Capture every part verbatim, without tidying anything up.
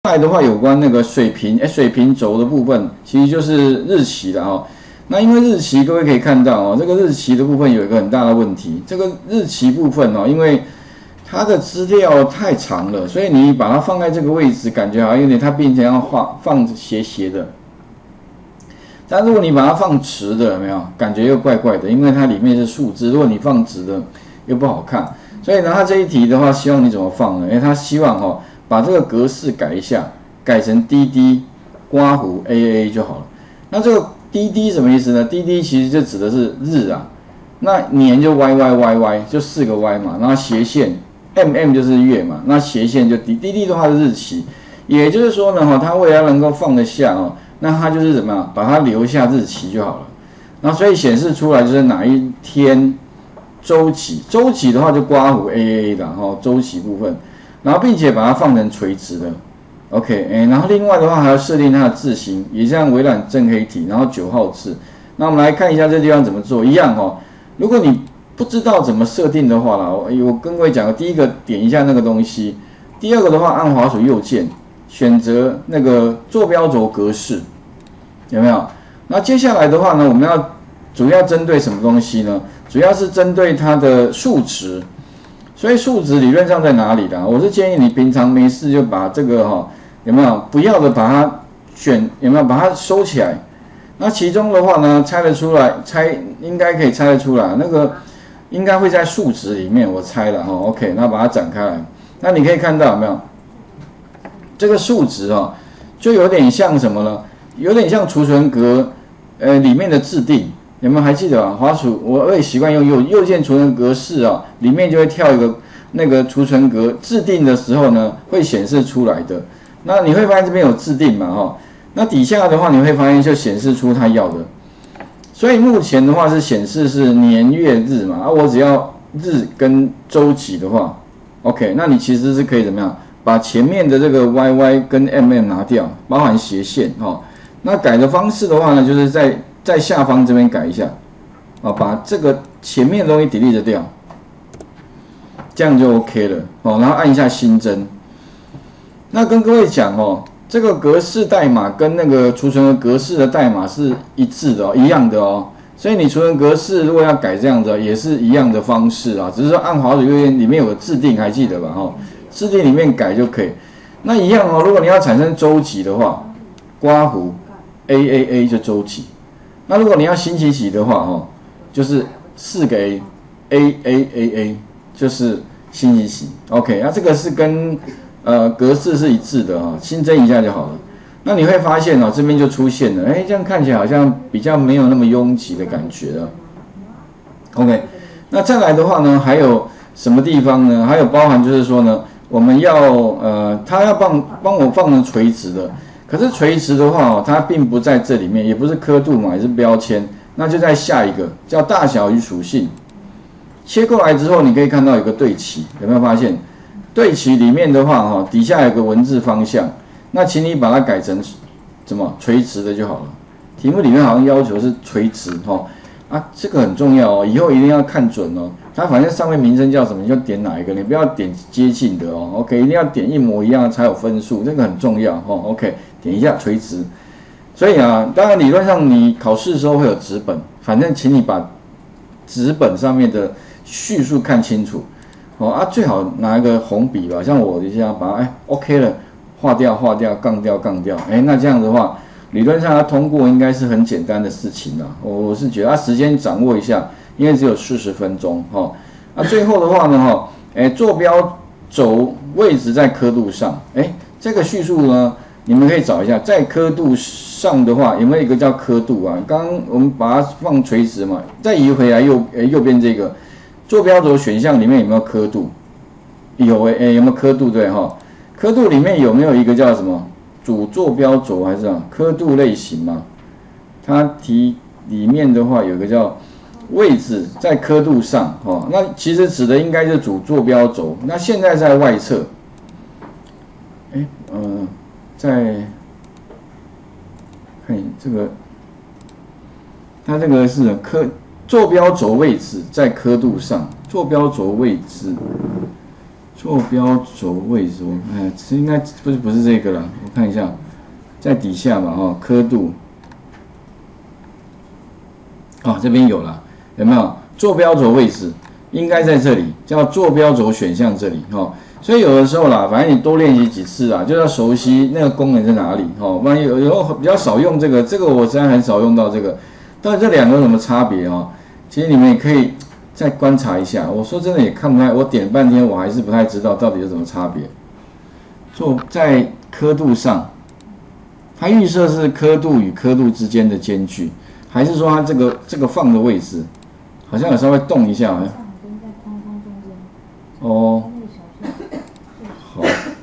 来的话，有关那个水平，哎，水平轴的部分，其实就是日期的哦。那因为日期，各位可以看到哦，这个日期的部分有一个很大的问题，这个日期部分哦，因为它的资料太长了，所以你把它放在这个位置，感觉好像有点它变成要画放斜斜的。但如果你把它放直的，有没有感觉又怪怪的？因为它里面是数字，如果你放直的又不好看。所以呢，它这一题的话，希望你怎么放呢？因为它希望哦，把这个格式改一下，改成 D D 刮弧 A A A 就好了。那这个 D D 什么意思呢 ？D D 其实就指的是日啊，那年就 Y Y Y Y 就四个 Y 嘛，然后斜线 M M 就是月嘛，那斜线就 D D D 的话是日期，也就是说呢，哈，它为了能够放得下哦，那它就是怎么样，把它留下日期就好了。那所以显示出来就是哪一天。周期，周期的话就刮弧 A A A 的哈，周期部分，然后并且把它放成垂直的 ，OK， 哎，然后另外的话还要设定它的字型，也像微软正黑体，然后九号字。那我们来看一下这地方怎么做，一样哦。如果你不知道怎么设定的话啦，我我跟各位讲，第一个点一下那个东西，第二个的话按滑鼠右键选择那个坐标轴格式，有没有？那接下来的话呢，我们要主要针对什么东西呢？主要是针对它的数值，所以数值理论上在哪里的？我是建议你平常没事就把这个哈、哦、有没有不要的把它选有没有把它收起来？那其中的话呢，猜得出来，猜应该可以猜得出来，那个应该会在数值里面，我猜了哈、哦。OK， 那把它展开来，那你可以看到有没有这个数值哦，就有点像什么呢？有点像储存格呃里面的制定。有没有还记得啊？滑鼠我也习惯用右右键储存格式啊，里面就会跳一个那个储存格制定的时候呢，会显示出来的。那你会发现这边有制定嘛，哈。那底下的话你会发现就显示出它要的。所以目前的话是显示是年月日嘛，啊，我只要日跟周期的话 ，OK， 那你其实是可以怎么样？把前面的这个 Y Y 跟 M M 拿掉，包含斜线哈。那改的方式的话呢，就是在在下方这边改一下，啊，把这个前面的东西 delete 掉，这样就 OK 了，哦，然后按一下新增。那跟各位讲哦，这个格式代码跟那个储存格式的代码是一致的哦，一样的哦。所以你储存格式如果要改这样子，也是一样的方式啊，只是说按滑鼠右键里面有个制定，还记得吧？哦，制定里面改就可以。那一样哦，如果你要产生周期的话，刮弧 A A A 就周期。那如果你要星期几的话，哦，就是四个 A A A A A 就是星期几 ，OK， 那这个是跟呃格式是一致的啊，新增一下就好了。那你会发现哦，这边就出现了，哎，这样看起来好像比较没有那么拥挤的感觉了。OK， 那再来的话呢，还有什么地方呢？还有包含就是说呢，我们要呃，它要帮帮我放成垂直的。可是垂直的话哦，它并不在这里面，也不是刻度嘛，也是标签，那就在下一个叫大小与属性。切过来之后，你可以看到有个对齐，有没有发现？对齐里面的话哈，底下有个文字方向，那请你把它改成什么垂直的就好了。题目里面好像要求是垂直哈，啊，这个很重要哦，以后一定要看准哦。它反正上面名称叫什么，你就点哪一个，你不要点接近的哦。OK， 一定要点一模一样才有分数，这个很重要哦。OK。点一下垂直，所以啊，当然理论上你考试的时候会有纸本，反正请你把纸本上面的叙述看清楚哦啊，最好拿一个红笔吧，像我一下把它哎 OK 了，划掉划掉，杠掉杠掉，哎，那这样的话，理论上它通过应该是很简单的事情啦。我我是觉得啊，时间掌握一下，因为只有四十分钟哈。啊，最后的话呢哈，哎，坐标轴位置在刻度上，哎，这个叙述呢。你们可以找一下，在刻度上的话，有没有一个叫刻度啊？刚刚我们把它放垂直嘛，再移回来右呃右边这个坐标轴选项里面有没有刻度？有诶、欸，有没有刻度？对哈，刻度里面有没有一个叫什么主坐标轴还是啊刻度类型嘛？它题里面的话有一个叫位置在刻度上哈，那其实指的应该是主坐标轴，那现在在外侧，哎、欸，嗯、呃。在看这个，它这个是刻坐标轴位置在刻度上，坐标轴位置， 坐标轴位置，我哎，应该不是不是这个了，我看一下，在底下嘛，哈，刻度，哦，这边有了，有没有？坐标轴位置应该在这里，叫坐标轴选项这里，哈。所以有的时候啦，反正你多练习几次啊，就要熟悉那个功能在哪里，哈。不然有时候比较少用这个，这个我实在很少用到这个。到底这两个有什么差别啊？其实你们也可以再观察一下。我说真的也看不太，我点半天我还是不太知道到底有什么差别。做在刻度上，它预设是刻度与刻度之间的间距，还是说它这个这个放的位置好像有稍微动一下？好像哦，好，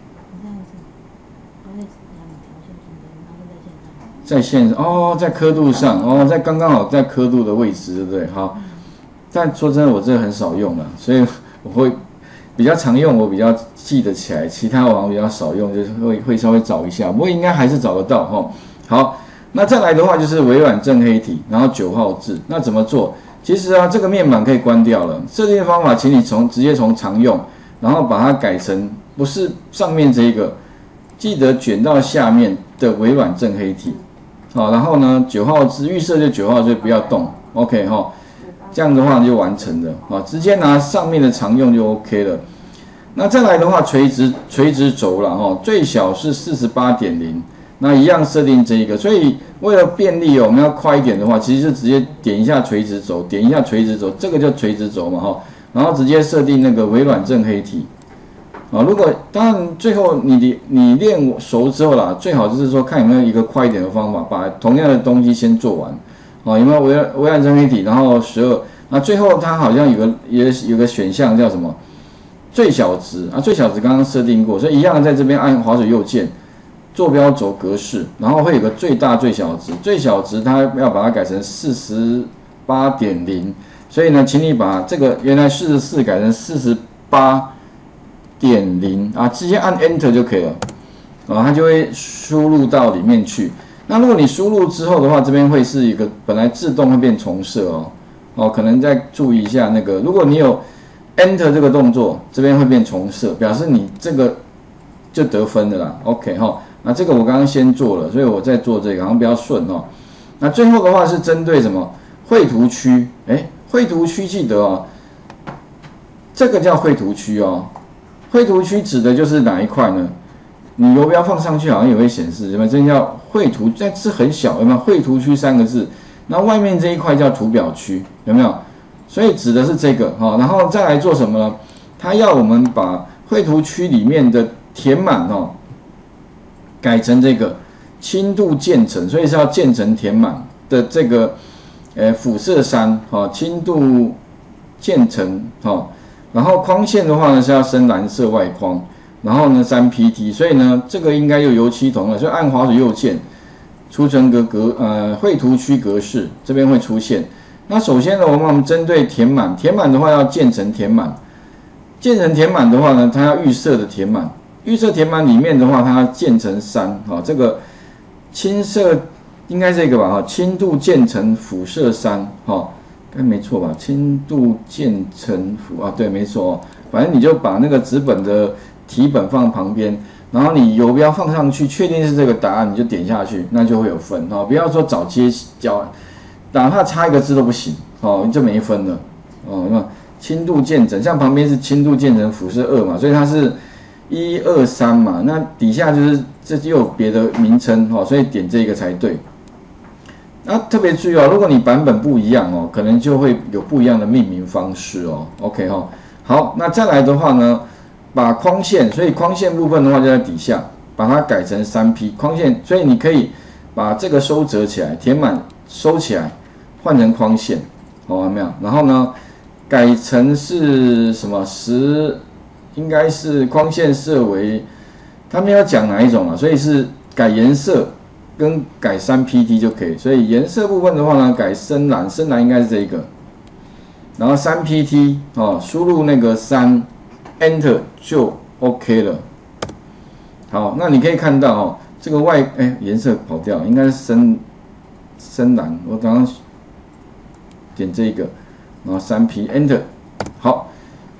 在线哦，在刻度上哦，在刚刚好在刻度的位置，对不对？好，但说真的，我这个很少用了，所以我会比较常用，我比较记得起来，其他我好像比较少用，就是会会稍微找一下，不过应该还是找得到哈、哦。好，那再来的话就是微软正黑体，然后九号字，那怎么做？其实啊，这个面板可以关掉了。设定方法，请你从直接从常用，然后把它改成不是上面这一个，记得卷到下面的微软正黑体。好，然后呢，九号字预设就九号，所以不要动 ，OK 哈、哦，这样的话就完成了，好，直接拿上面的常用就 OK 了。那再来的话，垂直垂直轴了哈，最小是 四十八点零， 那一样设定这一个，所以为了便利哦，我们要快一点的话，其实就直接点一下垂直轴，点一下垂直轴，这个叫垂直轴嘛哈，然后直接设定那个微软正黑体。啊，如果当然最后你你练熟之后啦，最好就是说看有没有一个快一点的方法，把同样的东西先做完。啊，有没有微微软正黑体，然后十二，那最后它好像有个也有个选项叫什么最小值啊，最小值刚刚设定过，所以一样在这边按滑鼠右键，坐标轴格式，然后会有个最大最小值，最小值它要把它改成 四十八点零， 所以呢，请你把这个原来四十四改成 四十八点零 啊，直接按 Enter 就可以了，啊，它就会输入到里面去。那如果你输入之后的话，这边会是一个本来自动会变重设哦，哦，可能再注意一下那个，如果你有 Enter 这个动作，这边会变重设，表示你这个就得分的啦 ，OK 哈。那这个我刚刚先做了，所以我再做这个，好像比较顺哦。那最后的话是针对什么绘图区？哎，绘图区记得哦，这个叫绘图区哦。绘图区指的就是哪一块呢？你游标放上去好像也会显示，什么？这叫绘图，这是很小，有没有？绘图区三个字，那外面这一块叫图表区，有没有？所以指的是这个哈，然后再来做什么呢？它要我们把绘图区里面的填满哦，改成这个轻度渐层，所以是要渐层填满的这个呃辐射三哈，轻度渐层哈。然后框线的话呢是要深蓝色外框，然后呢 三 P T， 所以呢这个应该有油漆铜了，所以按滑鼠右键，储存格格呃绘图区格式这边会出现。那首先呢，我们针对填满，填满的话要渐层填满，渐层填满的话呢，它要预设的填满，预设填满里面的话，它要渐层三，好，这个青色应该这个吧，哈，轻度渐层辐射三，哈。应该没错吧？轻度渐层辐啊，对，没错哦。反正你就把那个纸本的题本放旁边，然后你游标放上去，确定是这个答案，你就点下去，那就会有分哦。不要说找接交，哪怕差一个字都不行哦，就没分了哦。那轻度渐层，像旁边是轻度渐层辐射二嘛，所以它是一二三嘛，那底下就是这就有别的名称哦，所以点这个才对。那特别注意哦，如果你版本不一样哦，可能就会有不一样的命名方式哦。OK 哈、哦，好，那再来的话呢，把框线，所以框线部分的话就在底下，把它改成 三 P 框线，所以你可以把这个收折起来，填满收起来，换成框线，好、哦，没有？然后呢，改成是什么十，应该是框线设为，他没有讲哪一种啊，所以是改颜色。跟改 三 P T 就可以，所以颜色部分的话呢，改深蓝，深蓝应该是这一个，然后 三 P T 哦，输入那个三 Enter 就 OK 了。好，那你可以看到哦，这个外哎颜色跑掉，应该是深深蓝，我刚刚点这个，然后 三 P Enter， 好，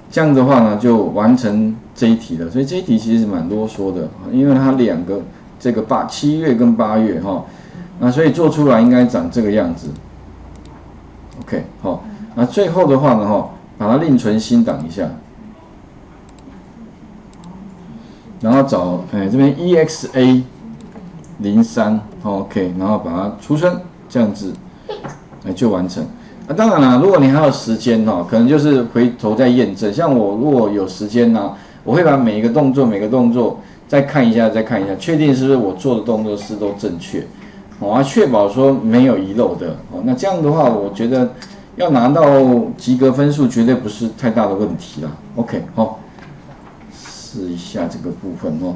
这样的话呢，就完成这一题了。所以这一题其实蛮啰嗦的，因为它两个这个八七月跟八月哈，那所以做出来应该长这个样子。OK， 好，那最后的话呢哈，把它另存新档一下，然后找哎这边 E X A 零三 OK， 然后把它储存这样子，哎就完成。啊，当然啦，如果你还有时间哈，可能就是回头再验证。像我如果有时间呢，我会把每一个动作、每个动作再看一下、再看一下，确定是不是我做的动作是都正确，哦，啊，确保说没有遗漏的。哦，那这样的话，我觉得要拿到及格分数绝对不是太大的问题啦。OK， 好，试一下这个部分哦。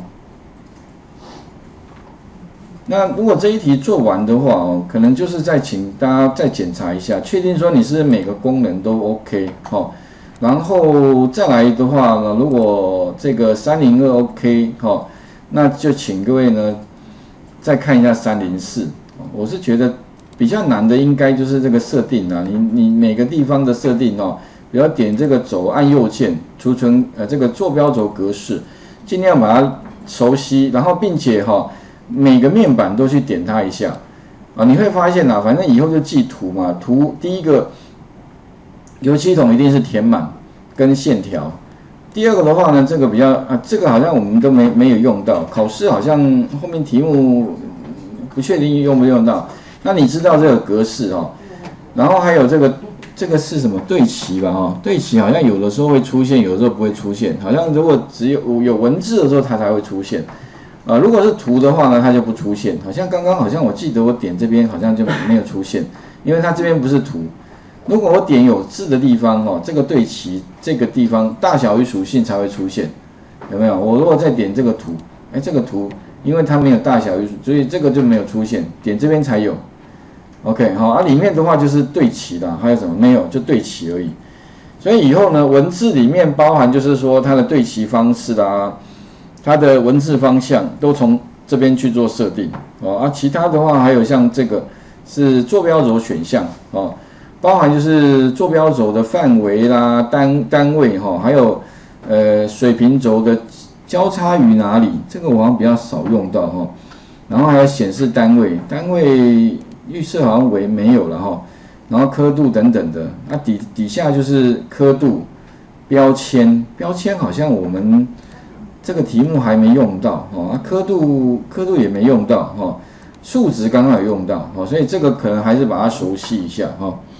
那如果这一题做完的话哦，可能就是再请大家再检查一下，确定说你是每个功能都 OK 哦，然后再来的话呢，如果这个三零二 OK 哦，那就请各位呢再看一下三零四。我是觉得比较难的应该就是这个设定啊，你你每个地方的设定哦，比如点这个轴按右键储存呃这个坐标轴格式，尽量把它熟悉，然后并且哈、哦。每个面板都去点它一下啊，你会发现啊，反正以后就记图嘛。图第一个油漆桶一定是填满跟线条。第二个的话呢，这个比较啊，这个好像我们都没没有用到，考试好像后面题目不确定用不用到。那你知道这个格式哦，然后还有这个这个是什么对齐吧？哈，对齐好像有的时候会出现，有的时候不会出现。好像如果只有有文字的时候，它才会出现。啊、呃，如果是图的话呢，它就不出现。好像刚刚好像我记得我点这边好像就没有出现，因为它这边不是图。如果我点有字的地方哦，这个对齐这个地方大小与属性才会出现，有没有？我如果再点这个图，哎，这个图因为它没有大小与属，所以这个就没有出现，点这边才有。OK， 好，啊，里面的话就是对齐啦，还有什么没有？就对齐而已。所以以后呢，文字里面包含就是说它的对齐方式啦。它的文字方向都从这边去做设定哦，啊，其他的话还有像这个是坐标轴选项哦，包含就是坐标轴的范围啦、单单位哈、哦，还有呃水平轴的交叉于哪里，这个我好像比较少用到哈、哦，然后还有显示单位，单位预设好像为没有了哈、哦，然后刻度等等的，那、啊、底底下就是刻度、标签，标签好像我们。这个题目还没用到哦，刻度刻度也没用到哦，数值刚刚有用到哦，所以这个可能还是把它熟悉一下哈、哦。